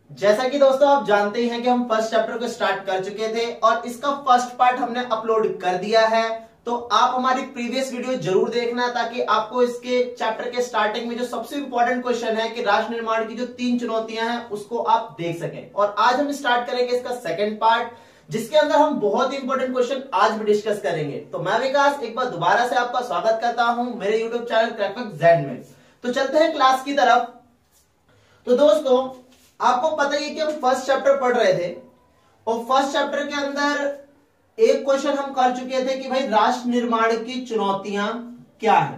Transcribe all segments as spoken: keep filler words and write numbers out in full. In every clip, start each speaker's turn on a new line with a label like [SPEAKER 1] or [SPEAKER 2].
[SPEAKER 1] जैसा कि दोस्तों आप जानते ही हैं कि हम फर्स्ट चैप्टर को स्टार्ट कर चुके थे और इसका फर्स्ट पार्ट हमने अपलोड कर दिया है। तो आप हमारी प्रीवियस वीडियो जरूर देखना ताकि आपको इसके चैप्टर के स्टार्टिंग में जो सबसे इंपॉर्टेंट क्वेश्चन है कि राष्ट्र निर्माण की जो तीन चुनौतियां हैं उसको आप देख सकें। और आज हम स्टार्ट करेंगे इसका सेकंड पार्ट, जिसके अंदर हम बहुत ही इंपॉर्टेंट क्वेश्चन आज भी डिस्कस करेंगे। तो मैं विकास एक बार दोबारा से आपका स्वागत करता हूं मेरे यूट्यूब चैनल क्रैकफैक्ट ज़ेड में। तो चलते हैं क्लास की तरफ। तो दोस्तों आपको पता ही है कि हम फर्स्ट चैप्टर पढ़ रहे थे और फर्स्ट चैप्टर के अंदर एक क्वेश्चन हम कर चुके थे कि भाई राष्ट्र निर्माण की चुनौतियां क्या है।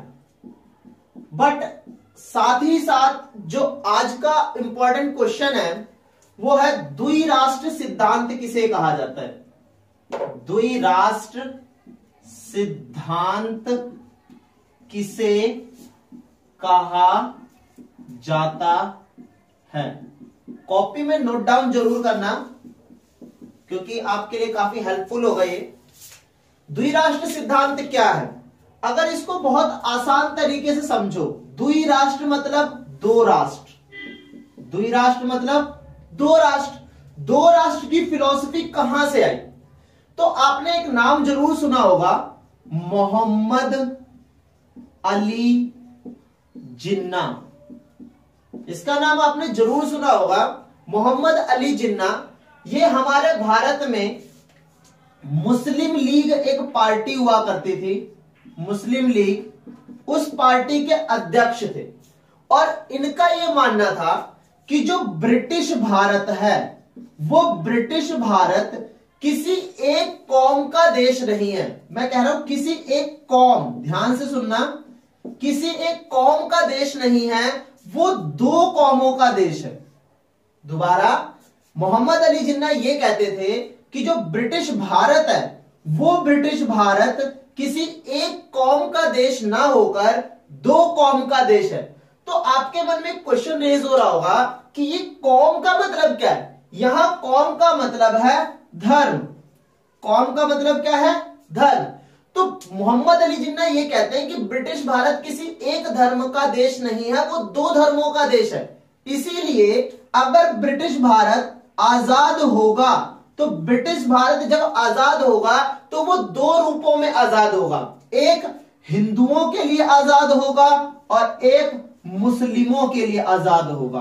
[SPEAKER 1] बट साथ ही साथ जो आज का इंपॉर्टेंट क्वेश्चन है वो है द्विराष्ट्र सिद्धांत किसे कहा जाता है। द्विराष्ट्र सिद्धांत किसे कहा जाता है। कॉपी में नोट डाउन जरूर करना क्योंकि आपके लिए काफी हेल्पफुल होगा ये। द्विराष्ट्र सिद्धांत क्या है, अगर इसको बहुत आसान तरीके से समझो, द्विराष्ट्र मतलब दो राष्ट्र। द्विराष्ट्र मतलब दो राष्ट्र। दो राष्ट्र की फिलॉसफी कहां से आई, तो आपने एक नाम जरूर सुना होगा, मोहम्मद अली जिन्ना। इसका नाम आपने जरूर सुना होगा, मोहम्मद अली जिन्ना। ये हमारे भारत में मुस्लिम लीग एक पार्टी हुआ करती थी, मुस्लिम लीग, उस पार्टी के अध्यक्ष थे। और इनका यह मानना था कि जो ब्रिटिश भारत है वो ब्रिटिश भारत किसी एक कौम का देश नहीं है। मैं कह रहा हूं किसी एक कौम, ध्यान से सुनना, किसी एक कौम का देश नहीं है, वो दो कौमों का देश है। दोबारा, मोहम्मद अली जिन्ना ये कहते थे कि जो ब्रिटिश भारत है वो ब्रिटिश भारत किसी एक कौम का देश ना होकर दो कौम का देश है। तो आपके मन में क्वेश्चन रेज हो रहा होगा कि ये कौम का मतलब क्या है। यहां कौम का मतलब है धर्म। कौम का मतलब क्या है, धर्म। तो मोहम्मद अली जिन्ना ये कहते हैं कि ब्रिटिश भारत किसी एक धर्म का देश नहीं है, वो दो धर्मों का देश है। इसीलिए अगर ब्रिटिश भारत आजाद होगा तो ब्रिटिश भारत जब आजाद होगा तो वो दो रूपों में आजाद होगा, एक हिंदुओं के लिए आजाद होगा और एक मुस्लिमों के लिए आजाद होगा।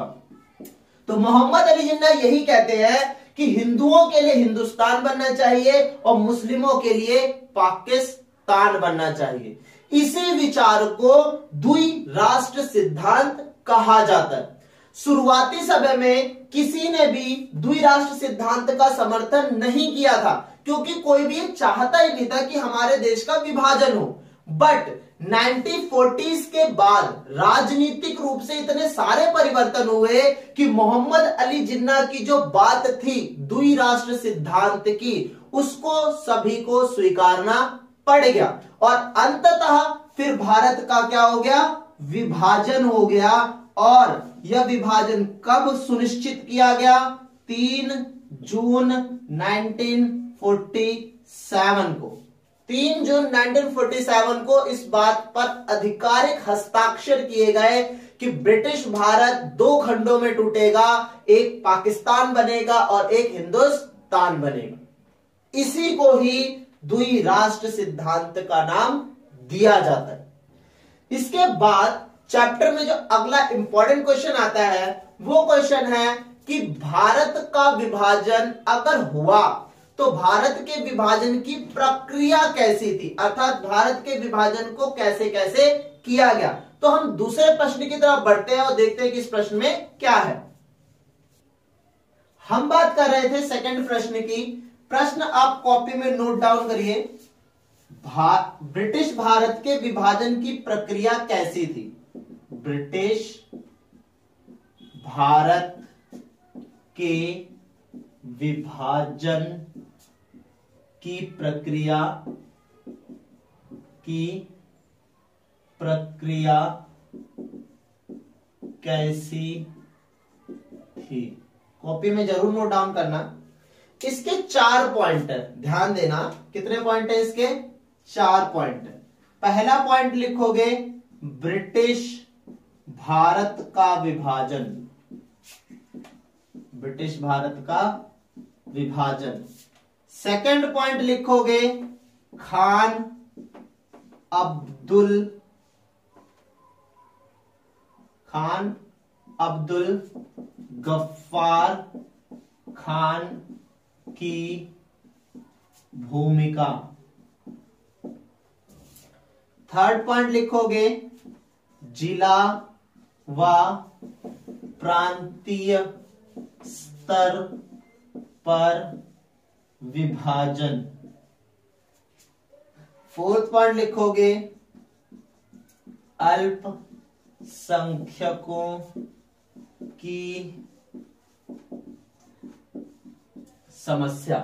[SPEAKER 1] तो मोहम्मद अली जिन्ना यही कहते हैं कि हिंदुओं के लिए हिंदुस्तान बनना चाहिए और मुस्लिमों के लिए पाकिस्तान बनना चाहिए। इसी विचार को द्विराष्ट्र सिद्धांत कहा जाता है। शुरुआती समय में किसी ने भी द्विराष्ट्र सिद्धांत का समर्थन नहीं किया था क्योंकि कोई भी चाहता ही नहीं था कि हमारे देश का विभाजन हो। बट नाइनटीन फोर्टीज़ के बाद राजनीतिक रूप से इतने सारे परिवर्तन हुए कि मोहम्मद अली जिन्ना की जो बात थी द्विराष्ट्र सिद्धांत की, उसको सभी को स्वीकारना पड़ गया और अंततः फिर भारत का क्या हो गया, विभाजन हो गया। और यह विभाजन कब सुनिश्चित किया गया, तीन जून नाइनटीन फोर्टी सेवन को। तीन जून नाइनटीन फोर्टी सेवन को इस बात पर आधिकारिक हस्ताक्षर किए गए कि ब्रिटिश भारत दो खंडों में टूटेगा, एक पाकिस्तान बनेगा और एक हिंदुस्तान बनेगा। इसी को ही द्विराष्ट्र सिद्धांत का नाम दिया जाता है। इसके बाद चैप्टर में जो अगला इंपॉर्टेंट क्वेश्चन आता है वो क्वेश्चन है कि भारत का विभाजन अगर हुआ तो भारत के विभाजन की प्रक्रिया कैसी थी, अर्थात भारत के विभाजन को कैसे कैसे किया गया। तो हम दूसरे प्रश्न की तरफ बढ़ते हैं और देखते हैं कि इस प्रश्न में क्या है। हम बात कर रहे थे सेकंड प्रश्न की। प्रश्न आप कॉपी में नोट डाउन करिए। भा, ब्रिटिश भारत के विभाजन की प्रक्रिया कैसी थी। ब्रिटिश भारत के विभाजन की प्रक्रिया की प्रक्रिया कैसी थी। कॉपी में जरूर नोट डाउन करना। इसके चार पॉइंट है, ध्यान देना। कितने पॉइंट है इसके, चार पॉइंट है। पहला पॉइंट लिखोगे ब्रिटिश भारत का विभाजन, ब्रिटिश भारत का विभाजन। सेकंड पॉइंट लिखोगे खान अब्दुल खान अब्दुल गफ्फार खान की भूमिका। थर्ड पॉइंट लिखोगे जिला व प्रांतीय स्तर पर विभाजन। फोर्थ पॉइंट लिखोगे अल्पसंख्यकों की समस्या।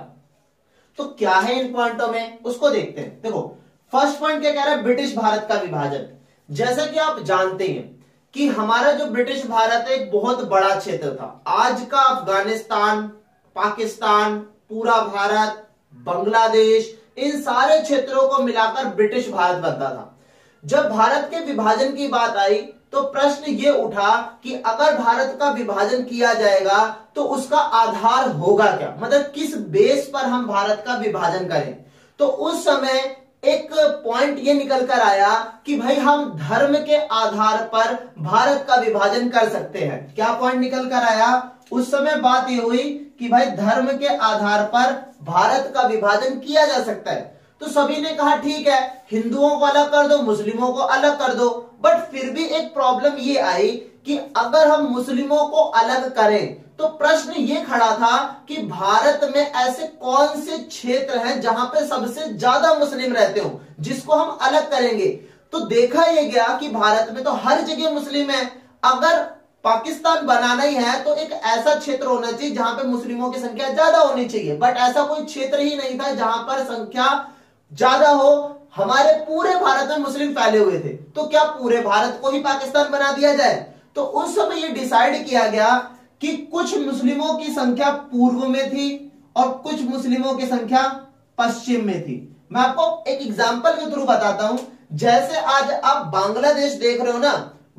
[SPEAKER 1] तो क्या है इन पॉइंटों में, उसको देखते हैं। देखो फर्स्ट पॉइंट क्या कह रहा है, ब्रिटिश भारत का विभाजन। जैसा कि आप जानते हैं कि हमारा जो ब्रिटिश भारत है एक बहुत बड़ा क्षेत्र था। आज का अफगानिस्तान, पाकिस्तान, पूरा भारत, बांग्लादेश, इन सारे क्षेत्रों को मिलाकर ब्रिटिश भारत बनता था। जब भारत के विभाजन की बात आई तो प्रश्न ये उठा कि अगर भारत का विभाजन किया जाएगा तो उसका आधार होगा क्या, मतलब किस बेस पर हम भारत का विभाजन करें। तो उस समय एक पॉइंट ये निकल कर आया कि भाई हम धर्म के आधार पर भारत का विभाजन कर सकते हैं। क्या पॉइंट निकल कर आया उस समय, बात ये हुई कि भाई धर्म के आधार पर भारत का विभाजन किया जा सकता है। तो सभी ने कहा ठीक है, हिंदुओं को अलग कर दो, मुस्लिमों को अलग कर दो। बट फिर भी एक प्रॉब्लम ये आई कि अगर हम मुस्लिमों को अलग करें तो प्रश्न ये खड़ा था कि भारत में ऐसे कौन से क्षेत्र हैं जहां पे सबसे ज्यादा मुस्लिम रहते हो जिसको हम अलग करेंगे। तो देखा यह गया कि भारत में तो हर जगह मुस्लिम है। अगर पाकिस्तान बनाना ही है तो एक ऐसा क्षेत्र होना चाहिए जहां पे मुस्लिमों की संख्या ज्यादा होनी चाहिए। बट ऐसा कोई क्षेत्र ही नहीं था जहां पर संख्या ज्यादा हो। हमारे पूरे भारत में मुस्लिम फैले हुए थे, तो क्या पूरे भारत को ही पाकिस्तान बना दिया जाए। तो उस समय यह डिसाइड किया गया कि कुछ मुस्लिमों की संख्या पूर्व में थी और कुछ मुस्लिमों की संख्या पश्चिम में थी। मैं आपको एक एग्जांपल के थ्रू बताता हूं। जैसे आज आप बांग्लादेश देख रहे हो ना,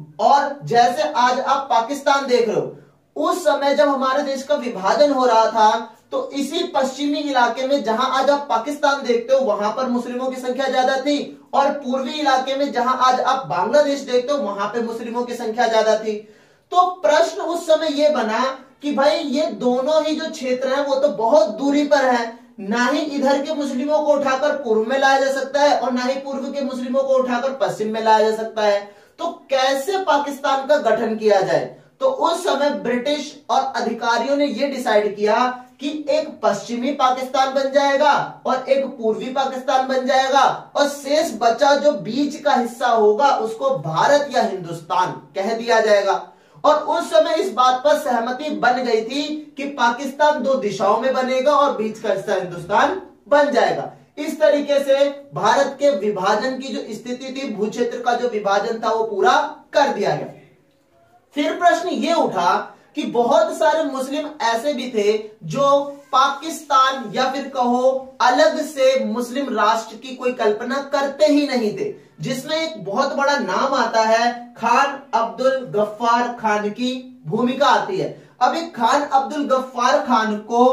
[SPEAKER 1] और जैसे आज आप पाकिस्तान देख रहे हो, उस समय जब हमारे देश का विभाजन हो रहा था तो इसी पश्चिमी इलाके में जहां आज आप पाकिस्तान देखते हो वहां पर मुस्लिमों की संख्या ज्यादा थी, और पूर्वी इलाके में जहां आज आप बांग्लादेश देखते हो वहां पे मुस्लिमों की संख्या ज्यादा थी। तो प्रश्न उस समय यह बना कि भाई ये दोनों ही जो क्षेत्र हैं वो तो बहुत दूरी पर है, ना ही इधर के मुस्लिमों को उठाकर पूर्व में लाया जा सकता है और ना ही पूर्व के मुस्लिमों को उठाकर पश्चिम में लाया जा सकता है। तो कैसे पाकिस्तान का गठन किया जाए। तो उस समय ब्रिटिश और अधिकारियों ने यह डिसाइड किया कि एक पश्चिमी पाकिस्तान बन जाएगा और एक पूर्वी पाकिस्तान बन जाएगा, और शेष बचा जो बीच का हिस्सा होगा उसको भारत या हिंदुस्तान कह दिया जाएगा। और उस समय इस बात पर सहमति बन गई थी कि पाकिस्तान दो दिशाओं में बनेगा और बीच का हिस्सा हिंदुस्तान बन जाएगा। इस तरीके से भारत के विभाजन की जो स्थिति थी, भू क्षेत्र का जो विभाजन था वो पूरा कर दिया गया। फिर प्रश्न ये उठा कि बहुत सारे मुस्लिम ऐसे भी थे जो पाकिस्तान या फिर कहो अलग से मुस्लिम राष्ट्र की कोई कल्पना करते ही नहीं थे, जिसमें एक बहुत बड़ा नाम आता है खान अब्दुल गफ्फार खान की भूमिका आती है। अब एक खान अब्दुल गफ्फार खान को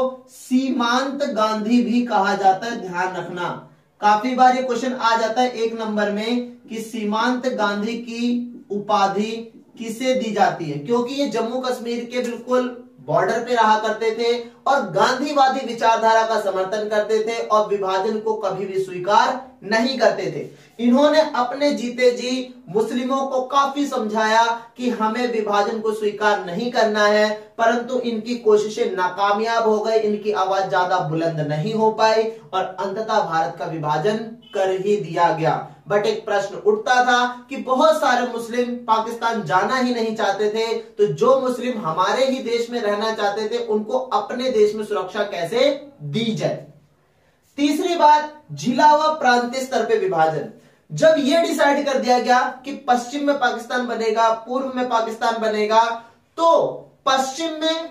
[SPEAKER 1] सीमांत गांधी भी कहा जाता है, ध्यान रखना। काफी बार ये क्वेश्चन आ जाता है एक नंबर में कि सीमांत गांधी की उपाधि किसे दी जाती है, क्योंकि ये जम्मू कश्मीर के बिल्कुल बॉर्डर पे रहा करते थे और गांधीवादी विचारधारा का समर्थन करते थे और विभाजन को कभी भी स्वीकार नहीं करते थे। इन्होंने अपने जीते जी मुस्लिमों को काफी समझाया कि हमें विभाजन को स्वीकार नहीं करना है, परंतु इनकी कोशिशें नाकामयाब हो गई, इनकी आवाज ज्यादा बुलंद नहीं हो पाई और अंततः भारत का विभाजन कर ही दिया गया। बट एक प्रश्न उठता था कि बहुत सारे मुस्लिम पाकिस्तान जाना ही नहीं चाहते थे, तो जो मुस्लिम हमारे ही देश में रहना चाहते थे उनको अपने देश में सुरक्षा कैसे दी जाए। तीसरी बात, जिला व प्रांतीय स्तर पे विभाजन। जब यह डिसाइड कर दिया गया कि पश्चिम में पाकिस्तान बनेगा, पूर्व में पाकिस्तान बनेगा, तो पश्चिम में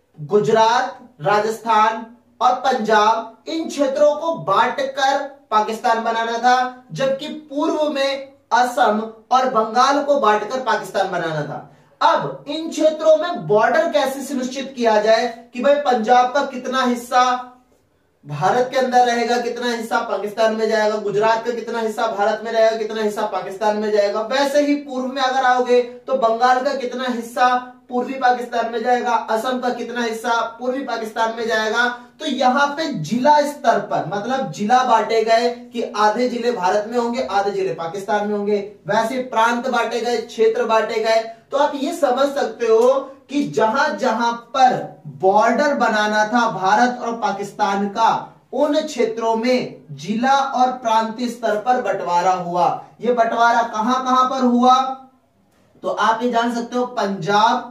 [SPEAKER 1] गुजरात, राजस्थान और पंजाब, इन क्षेत्रों को बांटकर पाकिस्तान बनाना था, जबकि पूर्व में असम और बंगाल को बांटकर पाकिस्तान बनाना था। अब इन क्षेत्रों में बॉर्डर कैसे सुनिश्चित किया जाए कि भाई पंजाब का कितना हिस्सा भारत के अंदर रहेगा, कितना हिस्सा पाकिस्तान में जाएगा, गुजरात का कितना हिस्सा भारत में रहेगा, कितना हिस्सा पाकिस्तान में जाएगा। वैसे ही पूर्व में अगर आओगे तो बंगाल का कितना हिस्सा पूर्वी पाकिस्तान में जाएगा, असम का कितना हिस्सा पूर्वी पाकिस्तान में जाएगा। तो यहाँ पे जिला स्तर पर मतलब जिला बांटे गए कि आधे जिले भारत में होंगे, आधे जिले पाकिस्तान में होंगे। वैसे प्रांत बांटे गए, क्षेत्र बांटे गए। तो आप ये समझ सकते हो कि जहां जहां पर बॉर्डर बनाना था भारत और पाकिस्तान का, उन क्षेत्रों में जिला और प्रांतीय स्तर पर बंटवारा हुआ। ये बंटवारा कहां कहां पर हुआ तो आप ये जान सकते हो, पंजाब,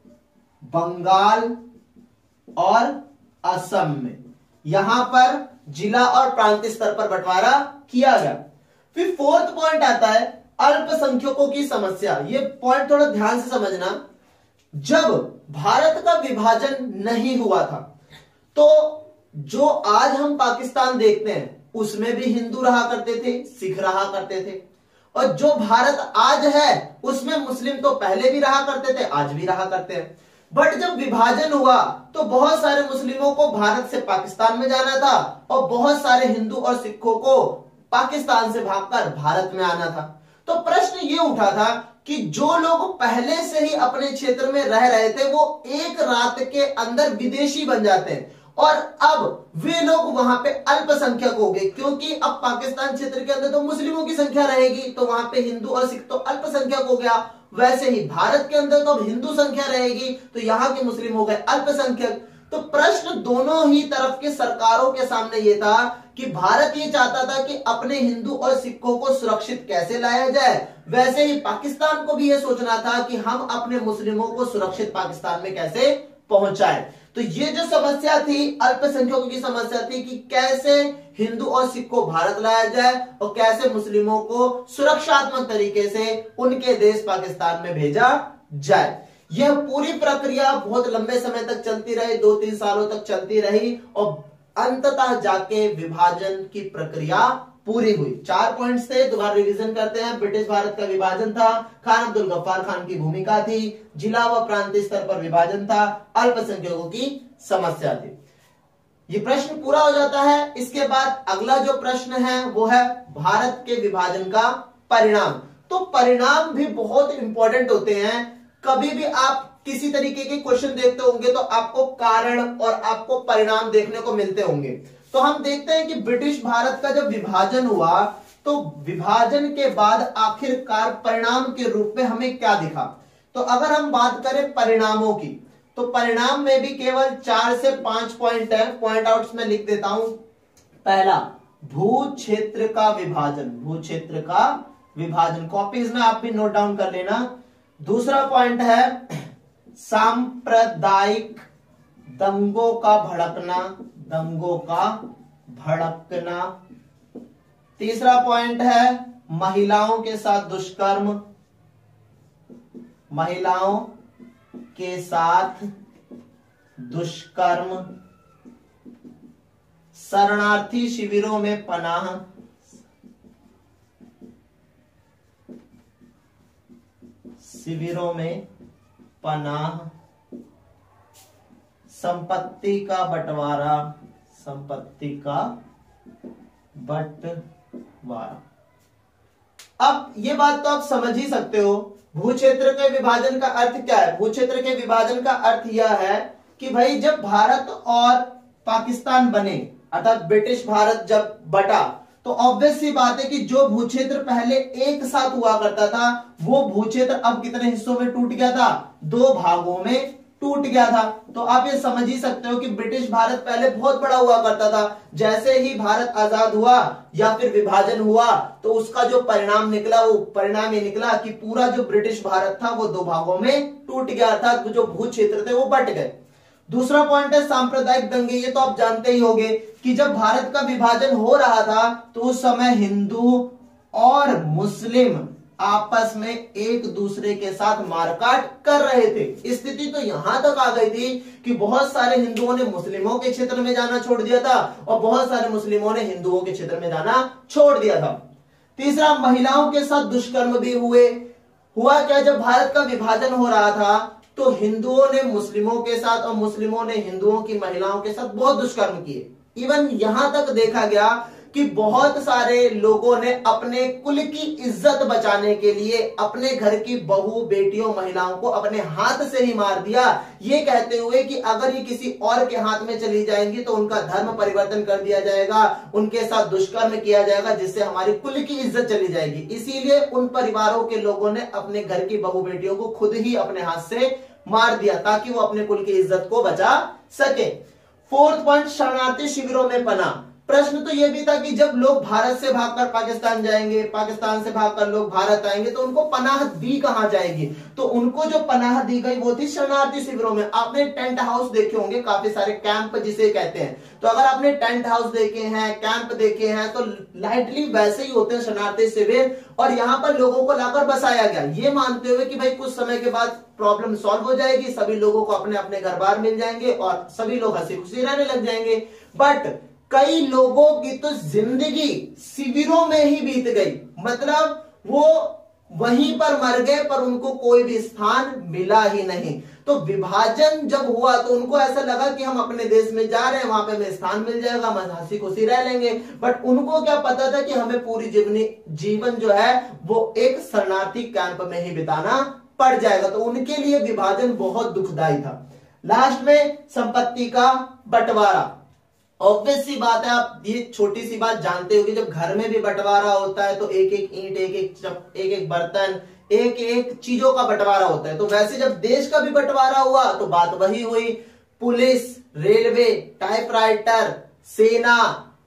[SPEAKER 1] बंगाल और असम में यहां पर जिला और प्रांतीय स्तर पर बंटवारा किया गया। फिर फोर्थ पॉइंट आता है अल्पसंख्यकों की समस्या। ये पॉइंट थोड़ा ध्यान से समझना। जब भारत का विभाजन नहीं हुआ था तो जो आज हम पाकिस्तान देखते हैं उसमें भी हिंदू रहा करते थे, सिख रहा करते थे, और जो भारत आज है उसमें मुस्लिम तो पहले भी रहा करते थे, आज भी रहा करते हैं। बट जब विभाजन हुआ तो बहुत सारे मुस्लिमों को भारत से पाकिस्तान में जाना था और बहुत सारे हिंदू और सिखों को पाकिस्तान से भागकर भारत में आना था। तो प्रश्न ये उठा था कि जो लोग पहले से ही अपने क्षेत्र में रह रहे थे वो एक रात के अंदर विदेशी बन जाते हैं, और अब वे लोग वहां पे अल्पसंख्यक हो गए, क्योंकि अब पाकिस्तान क्षेत्र के अंदर तो मुस्लिमों की संख्या रहेगी, तो वहां पे हिंदू और सिख तो अल्पसंख्यक हो गया। वैसे ही भारत के अंदर तो अब हिंदू संख्या रहेगी, तो यहाँ के मुस्लिम हो गए अल्पसंख्यक। तो प्रश्न दोनों ही तरफ के सरकारों के सामने ये था कि भारत ये चाहता था कि अपने हिंदू और सिखों को सुरक्षित कैसे लाया जाए, वैसे ही पाकिस्तान को भी ये सोचना था कि हम अपने मुस्लिमों को सुरक्षित पाकिस्तान में कैसे पहुंचाए। तो ये जो समस्या थी अल्पसंख्यकों की समस्या थी कि कैसे हिंदू और सिख को भारत लाया जाए और कैसे मुस्लिमों को सुरक्षात्मक तरीके से उनके देश पाकिस्तान में भेजा जाए। यह पूरी प्रक्रिया बहुत लंबे समय तक चलती रही, दो तीन सालों तक चलती रही, और अंततः जाके विभाजन की प्रक्रिया पूरी हुई। चार पॉइंट्स थे, दोबारा रिवीजन करते हैं। ब्रिटिश भारत का विभाजन था, खान अब्दुल गफ्फार खान की भूमिका थी, जिला व प्रांतीय स्तर पर विभाजन था, अल्पसंख्यकों की समस्या थी। ये प्रश्न पूरा हो जाता है। इसके बाद अगला जो प्रश्न है वो है भारत के विभाजन का परिणाम। तो परिणाम भी बहुत इंपॉर्टेंट होते हैं। कभी भी आप किसी तरीके के क्वेश्चन देखते होंगे तो आपको कारण और आपको परिणाम देखने को मिलते होंगे। तो हम देखते हैं कि ब्रिटिश भारत का जब विभाजन हुआ तो विभाजन के बाद आखिरकार परिणाम के रूप में हमें क्या दिखा। तो अगर हम बात करें परिणामों की, तो परिणाम में भी केवल चार से पांच पॉइंट है, पॉइंट आउट्स में लिख देता हूं। पहला, भू क्षेत्र का विभाजन, भू क्षेत्र का विभाजन, कॉपीज में आप भी नोट डाउन कर लेना। दूसरा पॉइंट है सांप्रदायिक दंगों का भड़कना, दंगों का भड़कना। तीसरा पॉइंट है महिलाओं के साथ दुष्कर्म, महिलाओं के साथ दुष्कर्म। शरणार्थी शिविरों में पनाह, शिविरों में पनाह। संपत्ति का बंटवारा, संपत्ति का बंटवारा। अब ये बात तो आप समझ ही सकते हो, भू क्षेत्र के विभाजन का अर्थ क्या है। भू क्षेत्र के विभाजन का अर्थ यह है कि भाई जब भारत और पाकिस्तान बने, अर्थात ब्रिटिश भारत जब बटा, तो ऑब्वियस सी बात है कि जो भू क्षेत्र पहले एक साथ हुआ करता था वो भू क्षेत्र अब कितने हिस्सों में टूट गया था, दो भागों में टूट गया था। तो आप ये समझ ही सकते हो कि ब्रिटिश भारत पहले बहुत बड़ा हुआ करता था, जैसे ही भारत आजाद हुआ या फिर विभाजन हुआ तो उसका जो परिणाम निकला वो परिणाम ये निकला कि पूरा जो ब्रिटिश भारत था वो दो भागों में टूट गया, अर्थात जो भू क्षेत्र थे वो बट गए। दूसरा पॉइंट है सांप्रदायिक दंगे। ये तो आप जानते ही होंगे कि जब भारत का विभाजन हो रहा था तो उस समय हिंदू और मुस्लिम आपस में एक दूसरे के साथ मारकाट कर रहे थे। स्थिति तो यहां तक आ गई थी कि बहुत सारे हिंदुओं ने मुस्लिमों के क्षेत्र में जाना छोड़ दिया था और बहुत सारे मुस्लिमों ने हिंदुओं के क्षेत्र में जाना छोड़ दिया था। तीसरा, महिलाओं के साथ दुष्कर्म भी हुए। हुआ क्या, जब भारत का विभाजन हो रहा था तो हिंदुओं ने मुस्लिमों के साथ और मुस्लिमों ने हिंदुओं की महिलाओं के साथ बहुत दुष्कर्म किए। इवन यहां तक देखा गया कि बहुत सारे लोगों ने अपने कुल की इज्जत बचाने के लिए अपने घर की बहू, बेटियों, महिलाओं को अपने हाथ से ही मार दिया, ये कहते हुए कि अगर ये किसी और के हाथ में चली जाएंगी तो उनका धर्म परिवर्तन कर दिया जाएगा, उनके साथ दुष्कर्म किया जाएगा, जिससे हमारी कुल की इज्जत चली जाएगी। इसीलिए उन परिवारों के लोगों ने अपने घर की बहू बेटियों को खुद ही अपने हाथ से मार दिया ताकि वो अपने कुल की इज्जत को बचा सके। फोर्थ पॉइंट, शरणार्थी शिविरों में पनाह। प्रश्न तो यह भी था कि जब लोग भारत से भागकर पाकिस्तान जाएंगे, पाकिस्तान से भागकर लोग भारत आएंगे तो उनको पनाह दी कहां जाएगी, तो उनको जो पनाह दी गई वो थी शरणार्थी शिविरों में। आपने टेंट हाउस देखे होंगे, काफी सारे कैंप जिसे कहते हैं, तो अगर आपने टेंट हाउस देखे हैं, कैंप देखे हैं, तो लाइटली वैसे ही होते हैं शरणार्थी शिविर, और यहां पर लोगों को लाकर बसाया गया ये मानते हुए कि भाई कुछ समय के बाद प्रॉब्लम सॉल्व हो जाएगी, सभी लोगों को अपने अपने घर बार मिल जाएंगे और सभी लोग हंसी खुशी रहने लग जाएंगे। बट कई लोगों की तो जिंदगी शिविरों में ही बीत गई, मतलब वो वहीं पर मर गए पर उनको कोई भी स्थान मिला ही नहीं। तो विभाजन जब हुआ तो उनको ऐसा लगा कि हम अपने देश में जा रहे हैं, वहां पे हमें स्थान मिल जाएगा, हम हंसी खुशी रह लेंगे। बट उनको क्या पता था कि हमें पूरी जीवनी जीवन जो है वो एक शरणार्थी कैंप में ही बिताना पड़ जाएगा। तो उनके लिए विभाजन बहुत दुखदाई था। लास्ट में संपत्ति का बंटवारा। ऑब्वियस सी बात है, आप ये छोटी सी बात जानते हो कि जब घर में भी बंटवारा होता है तो एक एक ईंट, एक एक चप, एक एक बर्तन, एक एक चीजों का बंटवारा होता है। तो वैसे जब देश का भी बंटवारा हुआ तो बात वही हुई, पुलिस, रेलवे, टाइपराइटर, सेना,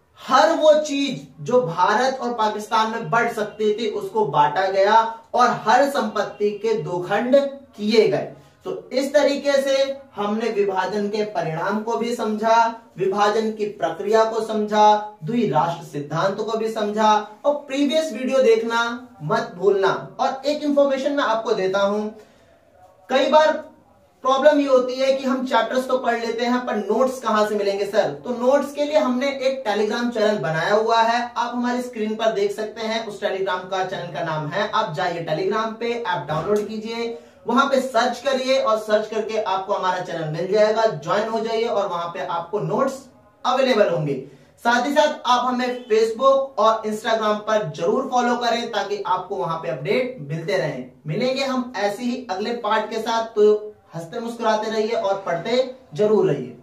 [SPEAKER 1] हर वो चीज जो भारत और पाकिस्तान में बढ़ सकती थी उसको बांटा गया और हर संपत्ति के दो खंड किए गए। तो इस तरीके से हमने विभाजन के परिणाम को भी समझा, विभाजन की प्रक्रिया को समझा, द्विराष्ट्र सिद्धांत को भी समझा, और प्रीवियस वीडियो देखना मत भूलना। और एक इंफॉर्मेशन मैं आपको देता हूं, कई बार प्रॉब्लम ये होती है कि हम चैप्टर्स तो पढ़ लेते हैं पर नोट्स कहां से मिलेंगे सर। तो नोट्स के लिए हमने एक टेलीग्राम चैनल बनाया हुआ है, आप हमारी स्क्रीन पर देख सकते हैं। उस टेलीग्राम का चैनल का नाम है, आप जाइए टेलीग्राम पे, ऐप डाउनलोड कीजिए, वहां पे सर्च करिए और सर्च करके आपको हमारा चैनल मिल जाएगा, ज्वाइन हो जाइए और वहां पे आपको नोट्स अवेलेबल होंगे। साथ ही साथ आप हमें फेसबुक और इंस्टाग्राम पर जरूर फॉलो करें ताकि आपको वहां पे अपडेट मिलते रहें। मिलेंगे हम ऐसे ही अगले पार्ट के साथ, तो हंसते मुस्कुराते रहिए और पढ़ते जरूर रहिए।